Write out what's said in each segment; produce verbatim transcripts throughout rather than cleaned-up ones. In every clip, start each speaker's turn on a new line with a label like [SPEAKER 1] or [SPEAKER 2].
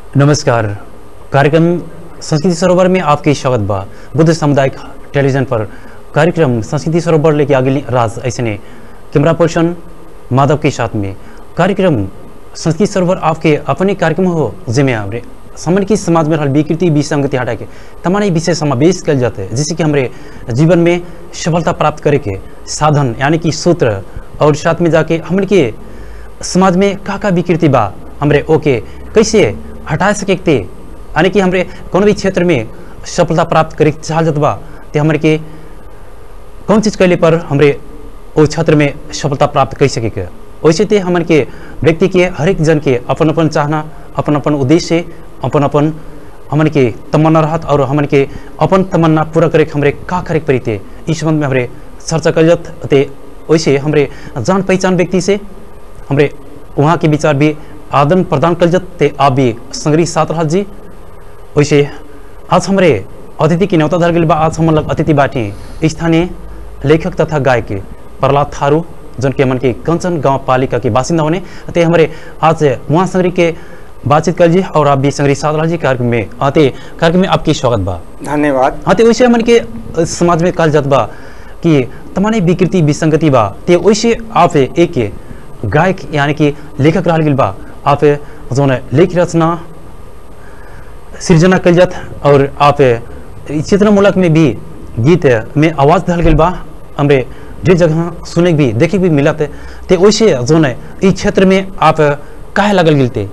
[SPEAKER 1] नमस्कार। कार्यक्रम संस्कृति सरोवर में आपके स्वागत बा। बुद्ध सामुदायिक टेलीविजन पर कार्यक्रम संस्कृति सरोवर लेके आगे राज ऐसे ने कैमरा पर्सन माधव के साथ में कार्यक्रम संस्कृति सरोवर आपके अपने कार्यक्रम हो जिम्मे हमरे समन की समाज में रहल विकृति विसंगति हटा के तमाम विषय समावेश कल जाते हैं, जिससे कि हमारे जीवन में सफलता प्राप्त करे के साधन यानी कि सूत्र और साथ में जाके हमन के समाज में का का विकृति बा हमरे ओके कैसे हटा सके यानी कि हमरे कौन भी क्षेत्र में सफलता प्राप्त करे चाह जात बा ते हमरे के कौन चीज़ कैले पर हमरे वो क्षेत्र में सफलता प्राप्त कर सके के वैसे ते हमन के व्यक्ति के हर एक जन के अपन अपन चाहना अपन अपन उद्देश्य अपन अपन हमन के तमन्ना रहत और हमन के अपन तमन्ना पूरा करे हमरे का करे पड़ी थे इस संबंध में हमरे चर्चा कर जात ते वैसे हमरे जान पहचान व्यक्ति से हमरे वहाँ के विचार भी आदान प्रदान कर जाते आप भी संग्रही साथ रह जी। वैसे आज हमारे अतिथि की न्योता धर गई बा। आज हम लोग अतिथि बाटी स्थानीय लेखक तथा गायक प्रहलाद थारू जन के मन के कंचन गांव पालिका के बासिंदा होने ते हमारे आज वहाँ संग्रही के बातचीत कर जी और आप भी संग्रही साथ रह जी कार्यक्रम में आते कार्यक्रम में आपकी स्वागत बा।
[SPEAKER 2] धन्यवाद।
[SPEAKER 1] हाँ, तो वैसे मन के समाज में कल जात बा कि तमाम विकृति विसंगति बा ते वैसे आप एक गायक यानी कि लेखक रह गई बा। आप जो लेख रचना सृजना कल जात और आप चेतनामूलक में भी गीत में आवाज़ दल गई बा हमरे ढेर जगह सुने भी देखे भी मिलत ते वैसे जो है इस क्षेत्र में आप काहे लगल गिलते।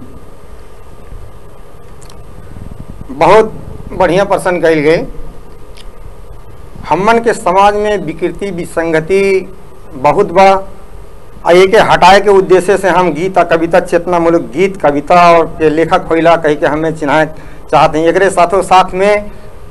[SPEAKER 2] बहुत बढ़िया प्रश्न कल गए। हमन के समाज में विकृति विसंगति बहुत बा। एक के हटाए के उद्देश्य से हम गीत कविता चेतना मूलक गीत कविता और के लेखक होइला कही के हमें चिन्हाए चाहते हैं। एक साथों साथ में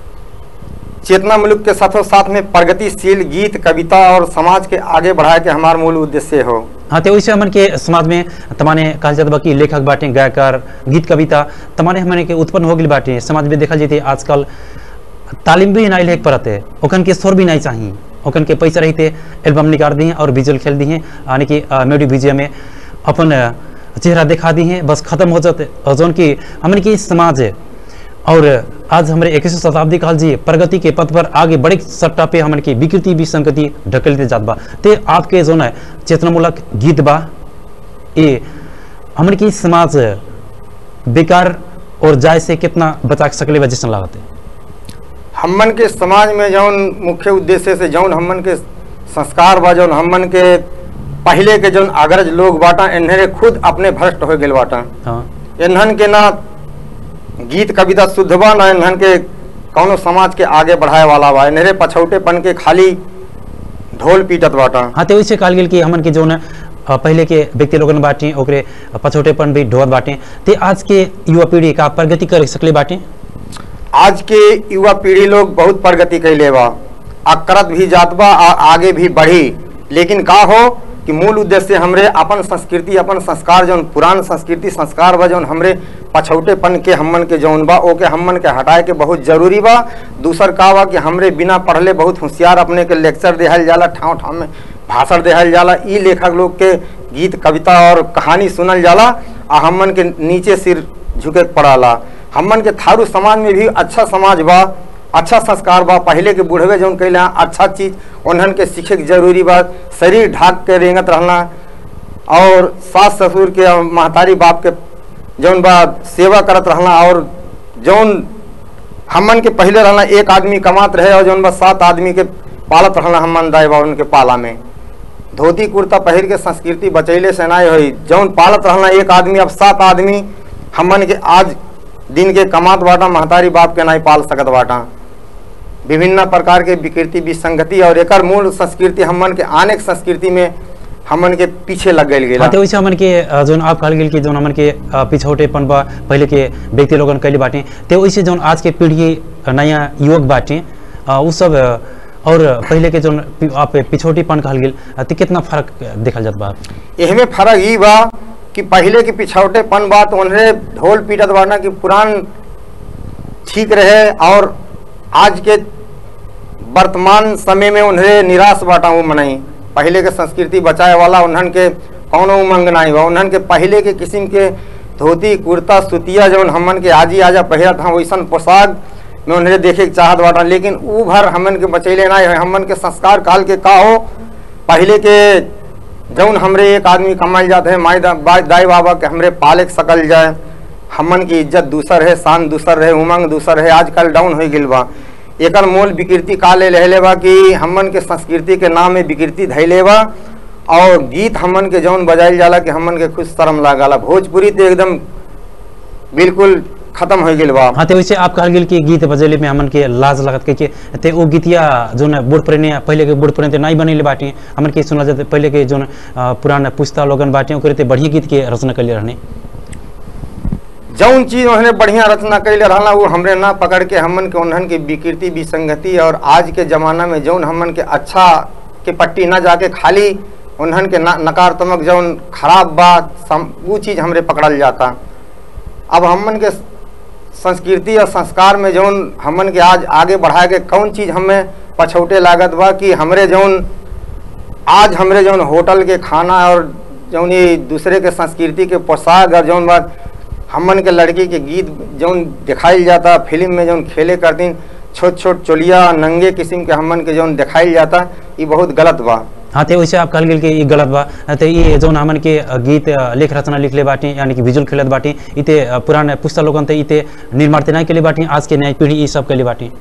[SPEAKER 2] चेतना मुल्क के साथों साथ में प्रगतिशील गीत कविता और समाज के आगे बढ़ाए के हमारा मूल उद्देश्य हो।
[SPEAKER 1] हाँ, तो वैसे हमन के समाज में तमाने कहल जात बा कि लेखक बाटे गायकार गीत कविता तमाने हमन के उत्पन्न हो गई बाटे। समाज में देखल जाते आजकल तालीम भी नहीं लेख पड़ते ओखन के स्वर भी नहीं चाहिए ओखन के पैसा रहते एल्बम निकाल दी हैं और विजुअल खेल दी हैं यानी कि म्यूजिक वीडियो में अपन चेहरा दिखा दी हैं बस खत्म हो जाते जोन की हमन की समाज है। और आज हमारे इक्कीसवीं शताब्दी काल जी प्रगति के पथ पर आगे बड़े सट्टा पे हमन की विकृति विसंगति ढकेलते जात बा ते आपके जो है चेतनामूलक गीत बा ये हमन की समाज बेकार और जाय से कितना बचा सकले बा जैसा लागत है।
[SPEAKER 2] हमन के समाज में जौन मुख्य उद्देश्य से जौन हमन के संस्कार बा जौन हमन के पहले के जौन अग्रज लोग बाटा इन्हें खुद अपने भ्रष्ट हो गए बाटा।
[SPEAKER 1] हाँ।
[SPEAKER 2] इन्हन के ना गीत कविता शुद्ध बा ना इन्हन के कौनो समाज के आगे बढ़ाए वाला बा। इन्हें पछौटेपन के खाली ढोल पीटत बाटा।
[SPEAKER 1] हाँ, तो वैसे कहल गेल कि हमन के जो न पहले के व्यक्ति लोगन बाटे ओकरे पछौटेपन भी ढोत बाटे ते आज के युवा पीढ़ी का प्रगति कर सकले बाटे।
[SPEAKER 2] आज के युवा पीढ़ी लोग बहुत प्रगति कैले बा अकरत भी जात बा आगे भी बढ़ी लेकिन का हो कि मूल उद्देश्य हमरे अपन संस्कृति अपन संस्कार जौन पुरान संस्कृति संस्कार बा जौन हमरे पछौटेपन के हमन के जौन बा ओके हमन के हटाए के बहुत जरूरी बा। दूसर का बा कि हमरे बिना पढ़ले बहुत होशियार अपने के लेक्चर देहल जाला ठाव ठाव में भाषण देहल जाला ई लेखक लोग के गीत कविता और कहानी सुनल जाला आ हमन के नीचे सिर झुके पड़ाला। हमन के थारू समाज में भी अच्छा समाज बा अच्छा संस्कार बा। पहले के बूढ़वे जौन कैले अच्छा चीज उन्हन के सीखे के जरूरी बा। शरीर ढाक के रेंगत रहना और सास ससुर के महतारी बाप के जौन बा सेवा करत रहना और जौन हमन के पहले रहना एक आदमी कमात रहे और जौन बा सात आदमी के पालत रहना हमन दाई बा उनके पाला में धोती कुर्ता पहिर के संस्कृति बचैले से नहीं हुई जौन पालत रहना एक आदमी अब सात आदमी हमन के आज दिन के कमात बाटा महतारी बाप के नहीं पाल सकत बाटा। विभिन्न प्रकार के विकृति विसंगति और एक मूल संस्कृति हमन के अनेक संस्कृति में हमन के पीछे लग गए।
[SPEAKER 1] हाँ, तो वैसे हमन के जो आप कहल गेल कि जो हमन के पिछौटेपन बा पहले के व्यक्ति लोगन कैले बाटे ते वैसे जो आज के पीढ़ी नया युवक बाटे उ सब और पहले के जो आप पिछौटीपन कहल गेल तो कितना फर्क देखल जात बा।
[SPEAKER 2] एहमे फर्क ई बा कि पहले के पिछौटेपन बा तो उन्हें ढोल पीटत बाना कि पुरान ठीक रहे और आज के वर्तमान समय में उन्हें निराश बाटा वो मनाई। पहले के संस्कृति बचाए वाला उन्हन के कौनो उमंग नहीं बा। उन्हन के पहले के किस्म के धोती कुर्ता सुतिया जौन हमन के आजी आजा पहिरत हम वैसन पोशाक में उन्हें देखे के चाहत बाटा, लेकिन ऊ भर हमन के बचैले ना है। हमन के संस्कार काल के का हो, पहले के जौन हमरे एक आदमी कमाई जाते है माई दाई बाबा के हमरे पाले सकल जाए, हमन की इज्जत दूसर है, शान दूसर है, उमंग दूसर है। आजकल डाउन हो गई बा। एकर मोल विकृति काले ले बा कि हमन के संस्कृति के नाम में विकृति धैले बा और गीत हमन के जौन बजाइल जाला कि हमन के खुद शर्म लागला। भोजपुरी तो एकदम बिल्कुल खत्म हो गई बा।
[SPEAKER 1] हाँ, तो वैसे आप कहल गेल कि गीत बजेले में हमन के लाज लगत के ते वो गीतिया जोन बूढ़ पुराने पहले के बूढ़ पुराने नहीं बनेले बाटे, हमन के सुनल जाते पहले के जोन पुराना पुस्ता लोगन बाटे ओकरे ते बढ़िया गीत के रचना कइले रहने।
[SPEAKER 2] जौन चीज उन्होंने बढ़िया रचना कैले रहना वो हमरे ना पकड़ के हमन के उन्हन के विकृति विसंगति और आज के जमाना में जौन हमन के अच्छा के पट्टी ना जाके खाली उन्हन के नकारात्मक जौन खराब बात वो चीज हमरे पकड़ल जाता। अब हमन के संस्कृति और संस्कार में जौन हमन के आज आगे बढ़ाए के कौन चीज हमें पछौटे लागत बा कि हमरे जौन आज हमरे जौन होटल के खाना और जौन ये दूसरे के संस्कृति के पोशाक और जौन बात हमन के लड़की के गीत जौन दिखाई जाता, फिल्म में जौन खेले करतीन छोट छोट चोलिया नंगे किस्म के हमन के जौन दिखाई जाता, ये बहुत गलत बा।
[SPEAKER 1] हाँ, तो वैसे आप कहल गेल कि ये गलत बा। तो ये जौन हमन के गीत लेख रचना लिखले बाटे यानी कि विजुअल खेलत बाटे, इते पुराने पुस्ता लोगन ते इते निर्माण ते नहीं कैले बाटे, आज के नई पीढ़ी ये सब कैले बाटे।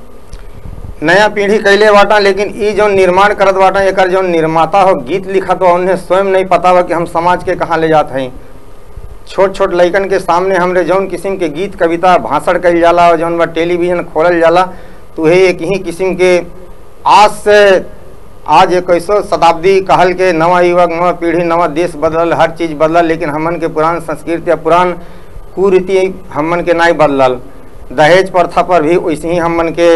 [SPEAKER 2] नया पीढ़ी कैले बाटा, लेकिन ये जौन निर्माण करत बाटा एकर जौन निर्माता हो गीत लिखत हो उन्हें स्वयं नहीं पता बा कि हम समाज के कहाँ ले जात हैं। छोट छोट लइकन के सामने हमरे जौन किस्म के गीत कविता भाषण कइल जाला और जौन बा टेलीविजन खोलल जाला, तो हे एक ही किस्म के आज से आज इक्कीसवीं शताब्दी कहल के नवा युवक नवा पीढ़ी नवा देश बदलल, हर चीज़ बदलल, लेकिन हमन के पुरान संस्कृति या पुरान कुरीति हमन के नहीं बदलल। दहेज प्रथा पर भी वैसे ही हमन के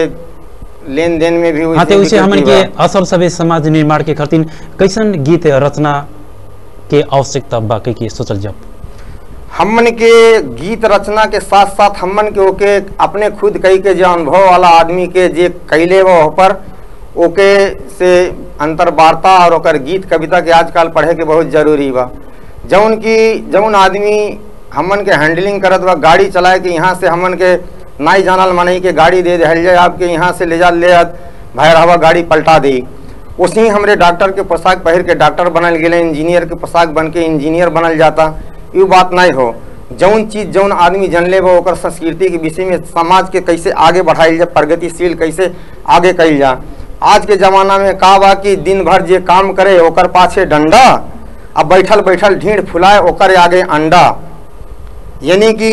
[SPEAKER 2] लेन देन में भी
[SPEAKER 1] हाँ, तो वैसे हमन के असल सभ्य समाज निर्माण के खातिर कैसन गीत रचना के आवश्यकता बा के सोचल जब
[SPEAKER 2] हमन के गीत रचना के साथ साथ हमन के ओके अपने खुद कई के जो अनुभव वाला आदमी के जे कैले वो पर ओके से अंतर्वार्ता और ओकर गीत कविता के आजकल पढ़े के बहुत जरूरी बा। जौन की जौन आदमी हमन के हैंडलिंग करत बा गाड़ी चलाए कि यहाँ से हमन के नाई जानल मानी के गाड़ी दे दे जाए आपके यहाँ से ले जा ले भाई हवा गाड़ी पलटा दी। उसी हमरे डॉक्टर के पोशाक पहन के डॉक्टर बनल गए, इंजीनियर के पोशाक बन के इंजीनियर बनल जाता। ये बात नहीं हो। जौन चीज जौन आदमी जनले वो ओकर संस्कृति के विषय में समाज के कैसे आगे बढ़ाइल जाए, प्रगतिशील कैसे आगे कइल जा। आज के जमाना में का बा कि दिन भर जे काम करे ओकर पाछे डंडा, अब बैठल बैठल ढीढ़ फुलाए ओकर आगे अंडा। यानी कि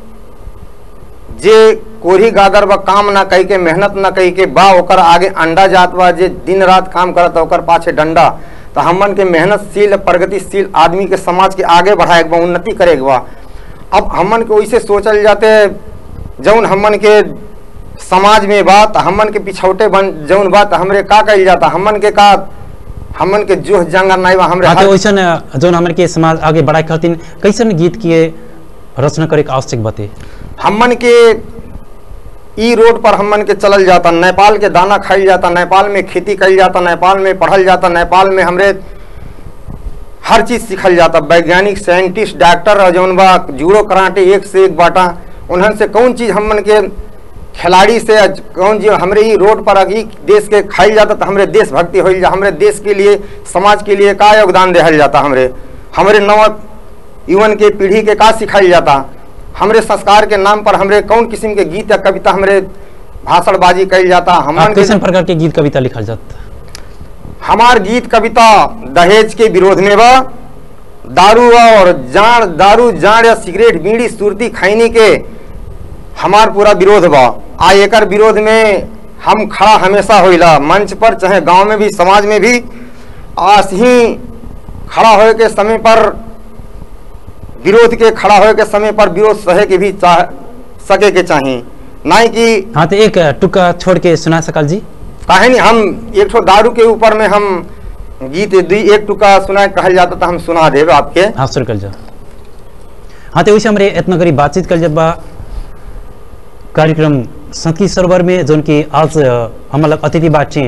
[SPEAKER 2] जे कोरी गागर बा काम ना कही के मेहनत ना कही के बा ओकर आगे अंडा जात बा, जे दिन रात काम करत ओकर पाछे डंडा। तो हमन के मेहनतशील प्रगतिशील आदमी के समाज के आगे बढ़ाए बा, उन्नति करे बा। अब हमन के वैसे सोचल जाते जौन हमन के समाज में बात हमन के पिछौटे बन जौन बात हमरे का कइल जाता, हमन के का हमन के जोह जंगल नहीं बा हमरे।
[SPEAKER 1] हाँ, तो वैसन जौन हमन के समाज आगे बढ़ाए खातिर कैसन गीत के रचना करे के आवश्यक बाते।
[SPEAKER 2] हमन के ई रोड पर हमन के चलल जाता, नेपाल के दाना खाइल जाता, नेपाल में खेती कइल जाता, नेपाल में पढ़ल जाता, नेपाल में हमरे हर चीज सिखल जाता। वैज्ञानिक साइंटिस्ट डॉक्टर और जौन बा जूडो कराटे एक से एक बाटा। उन्हन से कौन चीज हमन के खिलाड़ी से कौन जी हमरे ही रोड पर अभी देश के खाइल जाता, तो हमरे देशभक्ति हो जा, हमरे देश के लिए समाज के लिए का योगदान दिहल जाता, हमरे हमरे नव युवन के पीढ़ी के का सिखाइल जाता। हमरे संस्कार के नाम पर हमरे कौन किस्म के गीत या कविता हमरे भाषणबाजी कइल जाता। हमन
[SPEAKER 1] कैसन प्रकार के गीत कविता लिखल जाता।
[SPEAKER 2] हमार गीत कविता दहेज के विरोध में बा, दारू और जाड़ दारू जाड़ या सिगरेट बीड़ी सुरती खैनी के हमार पूरा विरोध बा। आ एकर विरोध में हम खड़ा हमेशा होइला, मंच पर चाहे गांव में भी समाज में भी। आज ही खड़ा होए के समय पर विरोध के खड़ा होए के समय पर विरोध सहे के भी चाह सके के चाहिए, नहीं कि
[SPEAKER 1] हाँ, तो एक टुका छोड़ के सुना सकल जी।
[SPEAKER 2] काहे नहीं हम एक ठो दारू के ऊपर में हम गीत दी एक टुका सुना कहल जाता तो हम सुना देवे आपके।
[SPEAKER 1] हाँ, शुरू कर जाओ। हाँ, तो वैसे हमारे इतना करीब बातचीत कर जब कार्यक्रम संस्कृति सरोवर में जोन की आज हम लोग अतिथि बाटी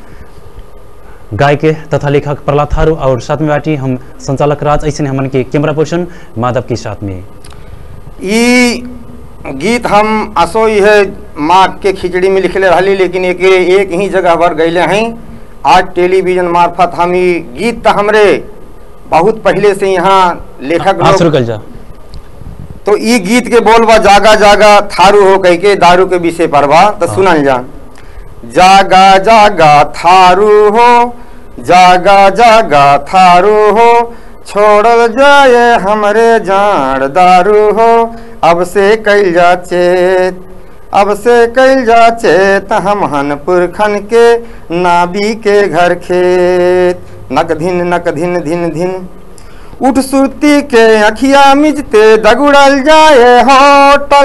[SPEAKER 1] गायक तथा लेखक प्रहलाद थारू और साथ में बाटी हम संचालक राज ऐसे हमन के कैमरा पर्सन माधव के साथ में।
[SPEAKER 2] ई गीत हम असो है माँ के खिचड़ी में लिखले रही, लेकिन एक एक ही जगह पर गईले हैं। आज टेलीविजन मार्फत हम ई गीत तो हमरे बहुत पहले से यहाँ लेखक लोग
[SPEAKER 1] जा।
[SPEAKER 2] तो ई गीत के बोल बा जागा जागा थारू हो कह के दारू के विषय पर बा, तो सुनल जा। जागा जागा थारू हो, जागा जागा थारू हो, छोड़ जाए हमरे जान दारू हो, अब से कैल जा चेत, अब से कैल जा चेत, हम हन पुरखन के नाबी के घर खेत। नक धिन नक धिन धिन धिन उठ सुरती के अखिया मिजते दगुड़ल जाए होटल,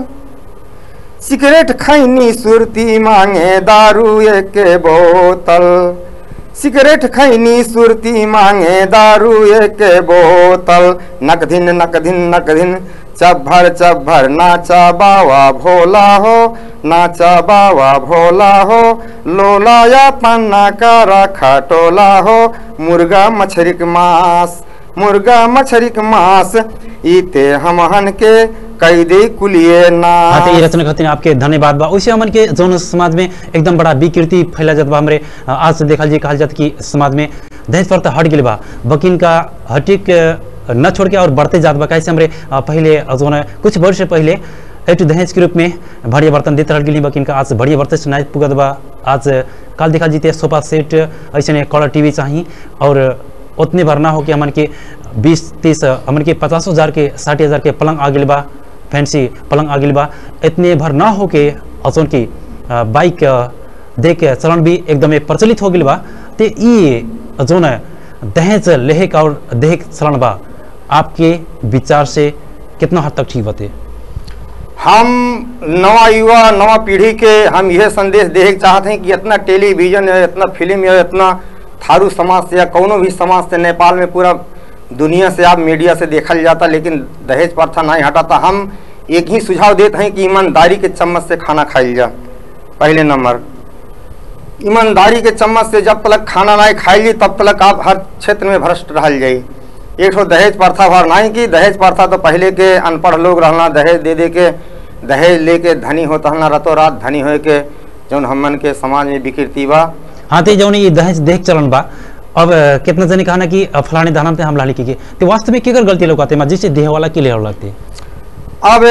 [SPEAKER 2] सिगरेट खैनी सुरती मांगे दारू एक बोतल, सिगरेट खैनी सुरती मांगे दारू एक बोतल। नक धिन नक धिन नक धिन चब्भर चब्भर नाचा बावा भोला हो, नाचा बावा भोला हो, लोला या पन्ना का रखा टोला हो, मुर्गा मछरिक मांस, मुर्गा मछरिक मांस, इते हमहन के कई दे कुलिए ना।
[SPEAKER 1] हाँ, ये रचना खातिर आपके धन्यवाद बा। वैसे हमन के जौन समाज में एकदम बड़ा विकृति फैला जात बा, हमरे आज से देखल जी कहल जात कि समाज में दहेज प्रथा हट गेल बा, बकिन का हटिक न छोड़ के और बढ़ते जात बा। कैसे हमरे पहले जौन कुछ वर्ष पहले एक दहेज के रूप में बढ़िया बर्तन देते रह गेली, बकिन का आज बढ़िया बर्तन से नहीं पुगत बा। आज काल देखा जीते सोफा सेट ऐसे कलर टीवी चाहिए और उतने भर ना हो कि हमन के बीस तीस हमन के पचास हजार के साठ हजार के पलंग आ गए बा, फैंसी पलंग आ गए बा। इतने भर ना हो के अजोन की बाइक देख के चलन भी एकदम प्रचलित हो गए बा। तो ये जोन दहेज लेहक और देहक चलन बा, आपके विचार से कितना हद तक ठीक बते?
[SPEAKER 2] हम नवा युवा नवा पीढ़ी के हम यह संदेश देख चाहते हैं कि इतना टेलीविजन है, इतना फिल्म है, इतना थारू समाज से या कोनो भी समाज से, नेपाल में पूरा दुनिया से आप मीडिया से देखल जाता, लेकिन दहेज प्रथा नहीं हटाता। हम एक ही सुझाव देते हैं कि ईमानदारी के चम्मच से खाना खाइल जा। पहले नंबर, ईमानदारी के चम्मच से जब तक खाना नहीं खाइल तब तक आप हर क्षेत्र में भ्रष्ट रह जाइए। एक तो दहेज प्रथा भर नहीं कि दहेज प्रथा तो पहले के अनपढ़ लोग रहना, दहेज दे दे के दहेज लेके धनी होता रहना, रातों रात धनी हो के जौन हमन के समाज में विकृति बा।
[SPEAKER 1] हाँ, तो जौन ये दहेज देख चलन बा, अब कितना जने कहना कि फलाने दाना पे हमला लिखी के, तो वास्तव में केकर गलती लोग आते हैं जिससे देह वाला की लेह लगती?
[SPEAKER 2] अब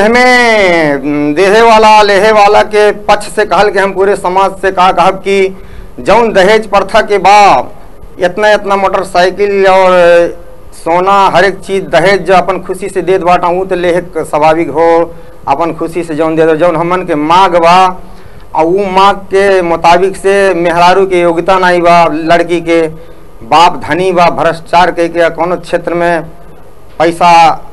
[SPEAKER 2] हमें देहे वाला लेहे वाला के पक्ष से कहल के हम पूरे समाज से कहा कहब कि जौन दहेज प्रथा के बाद इतना इतना मोटरसाइकिल और सोना हर एक चीज दहेज जो अपन खुशी से दे बाटा हूँ तो लेहे स्वाभाविक हो, अपन खुशी से जौन दे दो। जौन हमन के मांग बा और वो मांग के मुताबिक से मेहरारू के योग्यता नहीं बा, लड़की के बाप धनी बा, भ्रष्टाचार के, के कोनो क्षेत्र में पैसा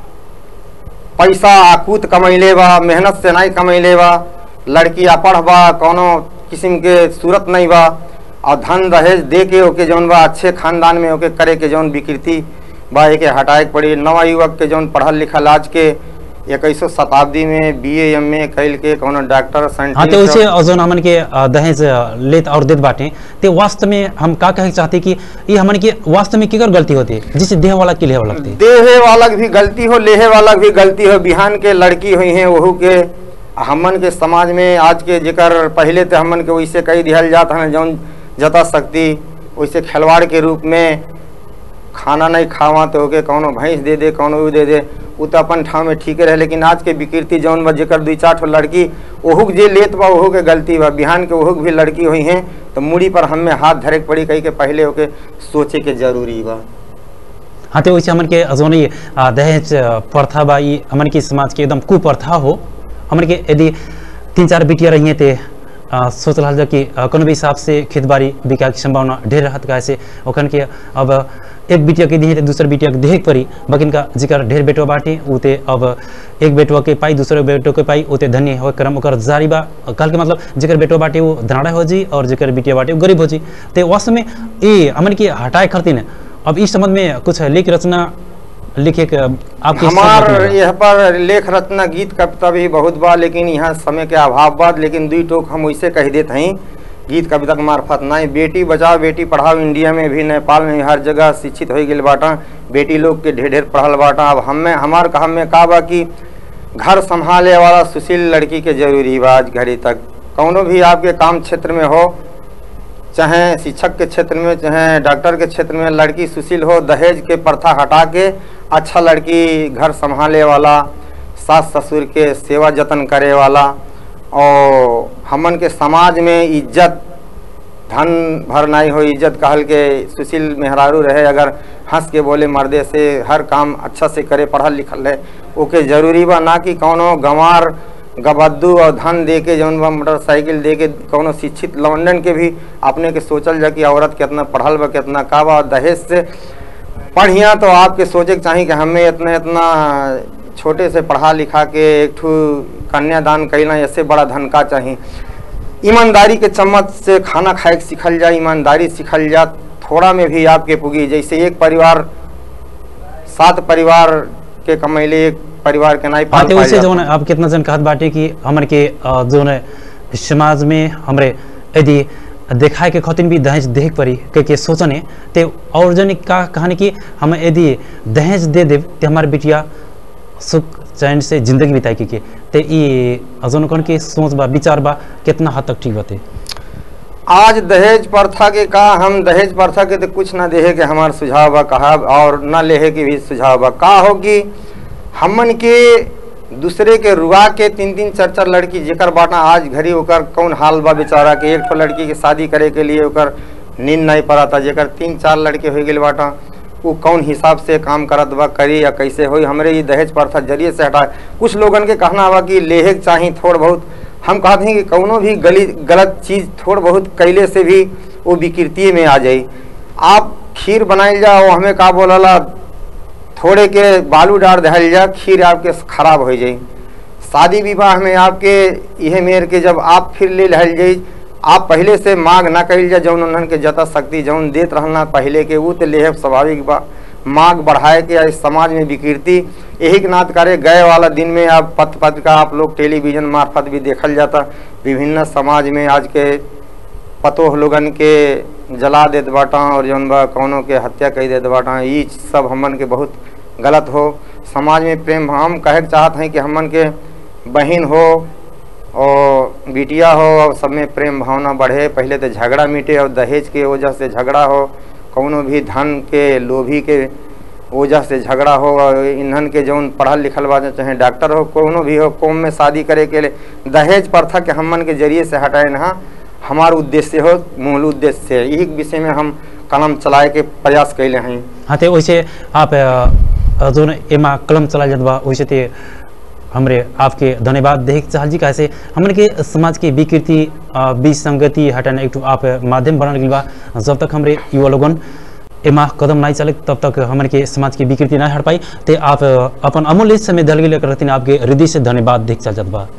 [SPEAKER 2] पैसा आकूत कमैले बा, मेहनत से नहीं कमैले बा, लड़की अपढ़ बा, कोनो किस्म के सूरत नहीं बा, और धन दहेज दे के ओके जौन बा अच्छे खानदान में ओके करे के जौन विकृति बा एके हटाए पड़ी। नवा युवक के जौन पढ़ल लिखल आज के इक्कीसवीं शताब्दी में बी ए एम ए कैल के कोनो डॉक्टर साइंटिस्ट।
[SPEAKER 1] हाँ, तो वैसे जौन हमन के दहेज लेत और देत बाटे, तो वास्तव में हम का कहे चाहते कि ये हमन के वास्तव में केकर गलती होती है जिससे देह वाला की लेह वाला लगती?
[SPEAKER 2] देहे वाला भी गलती हो, लेहे वाला भी गलती हो। बिहान के लड़की हुई है वहू के हमन के समाज में आज के जेकर पहले तो हमन के वैसे कही दिहल जाता है जौन जता सकती वैसे खिलवाड़ के रूप में खाना नहीं खावा तो ओके कौनो भैंस दे दे, कौनो दे दे, वो तो अपन ठाव में ठीक रहे। लेकिन आज के विकृति जौन बा जेकर दू चार ठो लड़की ओहुक जे लेत बा ओहू के गलती बा। बिहान के ओहुक भी लड़की हुई हैं तो मुड़ी पर हमें हाथ धरे के पड़ी, कही के पहले ओके सोचे के जरूरी बा।
[SPEAKER 1] हाँ, तो वैसे हमन के जौन ये दहेज प्रथा बा ये हमन के समाज के एकदम कुप्रथा हो। हमन के यदि तीन चार बेटियाँ रही हैं तो आ, सोच रहा कि कोनो भी हिसाब से खेती बाड़ी बिका की संभावना ढेर रहत कैसे ओखन के अब एक बेटिया के दिए तो दूसरे बेटिया के देख पड़ी, बकिन का जिकर ढेर बेटवा बाटे उते अब एक बेटवा के पाई दूसरे बेटो के पाई उते धनी हो क्रम ओकर जारी बा। कल के मतलब जिकर बेटवा बाटे वो धनाड़ा हो जी और जिकर बेटिया बाटे वो गरीब हो जी। तो वास्तव में ये हमन के हटाए खरतीन अब इस संबंध में कुछ लेख रचना लिखे आपके
[SPEAKER 2] हमार यह पर लेख रचना गीत कविता भी बहुत बा, लेकिन यहाँ समय के अभाव बाद लेकिन दुई टोक हम वैसे कह देते हैं गीत कविता के मार्फत नहीं। बेटी बचाओ बेटी पढ़ाओ, इंडिया में भी नेपाल में भी हर जगह शिक्षित हो गए बाटा, बेटी लोग के ढेर ढेर पढ़ल बाटा। अब हमें हमार का हमें का बा कि घर संभाले वाला सुशील लड़की के जरूरी बा आज घड़ी तक। कौनो भी आपके काम क्षेत्र में हो, चाहे शिक्षक के क्षेत्र में चाहे डॉक्टर के क्षेत्र में, लड़की सुशील हो, दहेज के प्रथा हटा के अच्छा लड़की घर संभाले वाला, सास ससुर के सेवा जतन करे वाला, और हमन के समाज में इज्जत धन भर नहीं हो, इज्जत कहल के सुशील मेहरारू रहे, अगर हंस के बोले मर्दे से हर काम अच्छा से करे, पढ़ल लिखल है, ओके जरूरी बा ना कि कौनो गंवार गबद्दू और धन दे के जौन बा मोटरसाइकिल दे के कौनो शिक्षित लौंडन के भी अपने के सोचल जा कि औरत कितना पढ़ल बा कितना का बा। दहेज से पढ़िया तो आपके सोचे के चाहिए कि हमें इतना इतना छोटे से पढ़ा लिखा के एक ठू कन्यादान कैला, ऐसे बड़ा धन का चाहिए। ईमानदारी के चम्मच से खाना खाए सीखल जा, ईमानदारी सीखल जा, थोड़ा में भी आपके पुगी। जैसे एक परिवार सात परिवार के कमैले एक परिवार के नहीं पाल
[SPEAKER 1] पाए। जो आप कितना जन कहत बाटे कि हमन के जो न समाज में हमरे यदि देखाए के खतिन भी दहेज देख पड़ी के, के सोचने ते और जन का कहानी कि हम यदि दहेज दे दे ते हमारे बिटिया सुख चैन से जिंदगी बिताए के, के ते ये जोन कौन के सोच बा विचार बा कितना हद तक ठीक बाते।
[SPEAKER 2] आज दहेज प्रथा के का हम दहेज प्रथा के तो कुछ ना देहे के हमार सुझाव बा कहा, और ना लेहे के भी सुझाव बा का होगी। हमन के दूसरे के रुआ के तीन तीन चार चार लड़की जेकर बाटा आज घरी ओकर कौन हाल बा बेचारा के, एक ठो लड़की के शादी करे के लिए ओकर नींद नहीं पड़ता, जेकर तीन चार लड़के हो गए बाटा वो कौन हिसाब से काम करत बा करी या कैसे होई। हमरे ये दहेज प्रथा जरिए से हटाए। कुछ लोगन के कहना बा कि लेहे चाहिए थोड़ बहुत, हम कहते हैं कि कौनो भी गली गलत चीज़ थोड़ बहुत कैले से भी वो विकृति में आ जाई। आप खीर बनाई जाओ, हमें का बोला थोड़े के बालू डाल दहल जा, खीर आपके खराब हो जाई। शादी विवाह में आपके यह मेर के जब आप फिर ले लहल जाई, आप पहले से मांग ना कल जा, जौन उन्हन के जता शक्ति जौन देत रहना पहले के वो तो लेहे स्वाभाविक बा। मांग बढ़ाए के समाज में विकृति यही के नात करे गए वाला दिन में आप पत्र पत्रिका आप लोग टेलीविजन मार्फत भी देखल जाता, विभिन्न समाज में आज के पतोह लोगन के जला देत बाटा और जौन बा कौनों के हत्या कर देत बाटा। ये सब हमन के बहुत गलत हो। समाज में प्रेम हम कहे चाहते हैं कि हमन के बहन हो और बिटिया हो और सब में प्रेम भावना बढ़े। पहले तो झगड़ा मिटे और दहेज के वजह से झगड़ा हो, कौनो भी धन के लोभी के वजह से झगड़ा हो, और ईंधन के जौन पढ़ल लिखल बा चाहे डॉक्टर हो कोनो भी हो, कौम में शादी करे के लिए दहेज प्रथा के हमन के जरिए से हटाए ना हमार उद्देश्य हो, मूल उद्देश्य है। यही विषय में हम कलम चलाए के प्रयास कैले हैं।
[SPEAKER 1] हाँ तो वैसे आप जो एमा कलम चला जात बा वैसे ते हमरे आपके धन्यवाद देख चाहल जी। कैसे हमन के समाज की विकृति विसंगति हटाने एक आप माध्यम बनल गई बा। जब तक हमरे युवा लोगन एमा कदम नहीं चले तब तक हमन के समाज की विकृति नहीं हट पाई। ते आप अपन अमूल्य समय दल गए करते आपके हृदय से धन्यवाद देख चल जात बा।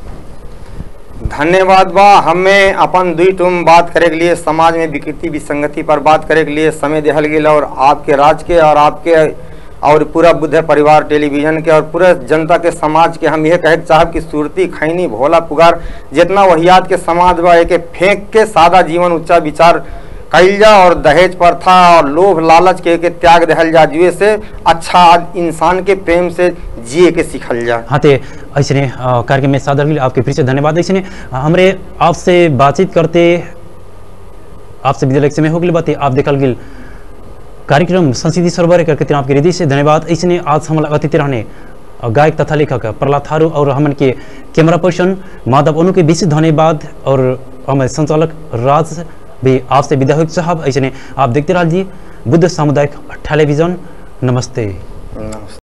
[SPEAKER 2] धन्यवाद बा। हमें अपन दुई टूम बात करे के लिए समाज में विकृति विसंगति पर बात करे के लिए समय दिहल गया, और आपके राज्य के और आपके और पूरा बुद्ध परिवार टेलीविजन के और पूरे जनता के समाज के हम यह कहे चाहब कि सुरती खैनी भोला पुगार जितना वहियात के समाज बा एक फेंक के सादा जीवन उच्चा विचार कैल जा, और दहेज प्रथा और लोभ लालच के, के त्याग दहल जा, जुए से अच्छा इंसान के प्रेम से जिए के सीखल जा।
[SPEAKER 1] हाँ ते ऐसे कार्यक्रम में सादर गिल आपके फिर से धन्यवाद। ऐसे हमरे आपसे बातचीत करते आपसे विद्यालय समय हो गई बात आप देखल गिल कार्यक्रम संस्कृति सरोवर करके आपके हृदय से धन्यवाद। ऐसे आज हमारा अतिथि रहने गायक तथा लेखक प्रहलाद थारू और हमन के कैमरा पर्सन माधव उन्हों के विशेष धन्यवाद, और हमारे संचालक राज भी आपसे विदा हो साहब। ऐसे आप देखते रहिए बुद्ध सामुदायिक टेलीविजन। नमस्ते।